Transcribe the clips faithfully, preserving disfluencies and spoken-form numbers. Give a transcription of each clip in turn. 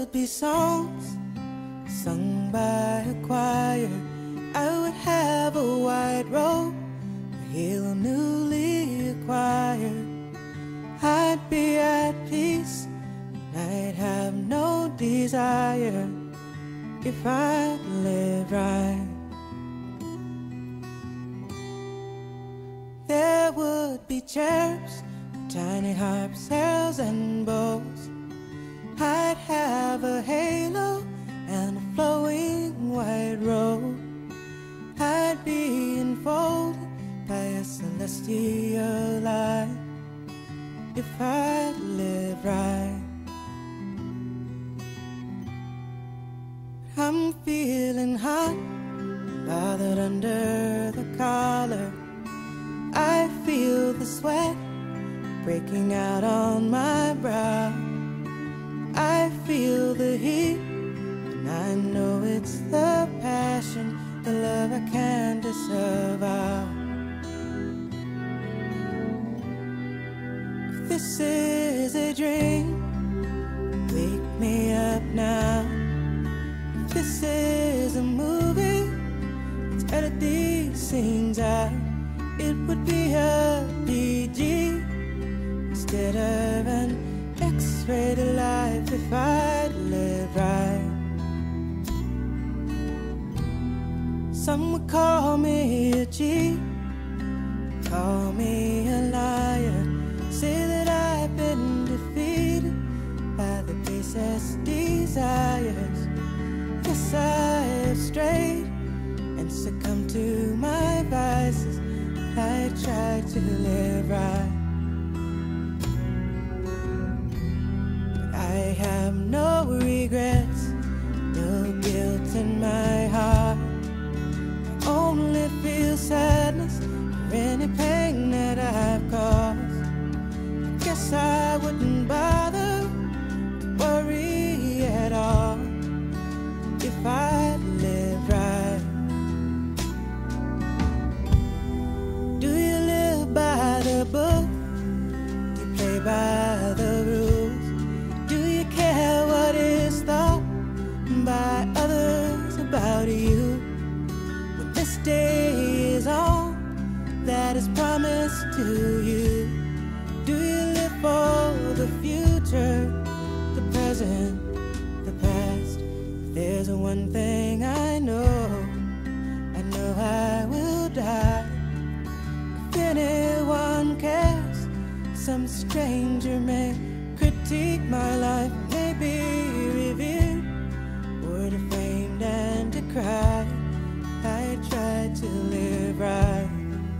would be songs sung by a choir. I would have a white robe, a halo newly acquired. I'd be at peace, and I'd have no desire if I lived right. There would be cherubs, tiny harps, arrows and bows. I'd have a halo and a flowing white robe. I'd be enfolded by a celestial light if I lived right. I'm feeling hot, bothered under the collar. I feel the sweat breaking out on my brow. I feel the heat, and I know it's the passion, the love I can't disavow. If this is a dream, wake me up now. If this is a movie, let's edit these scenes out. It would be a P G instead of an X-rated life if I'd lived right. Some would call me a G, call me a liar, say that I've been defeated by the basest desires. Yes, I have strayed and succumbed to my vices. I tried to live right, but I have no regrets, no guilt in my heart. I only feel sadness for any pain that I've caused. I guess I wouldn't bother to worry at all if I lived right. By the book, do you play by the rules? Do you care what is thought by others about you? When this day is on that is promised to you, do you live for the future, the present, the past? If there's one thing I know, I know I will die. Anyone cares, some stranger may critique my life, may be revered or defamed and decried. I tried to live right.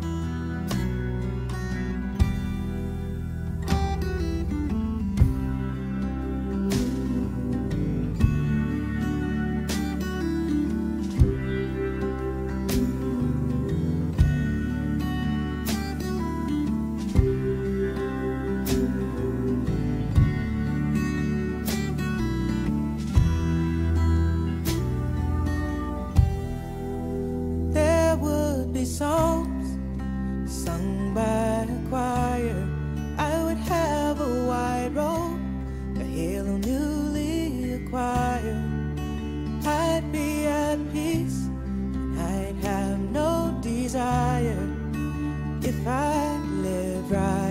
Songs sung by a choir. I would have a white robe, a halo newly acquired. I'd be at peace, and I'd have no desire if I lived right.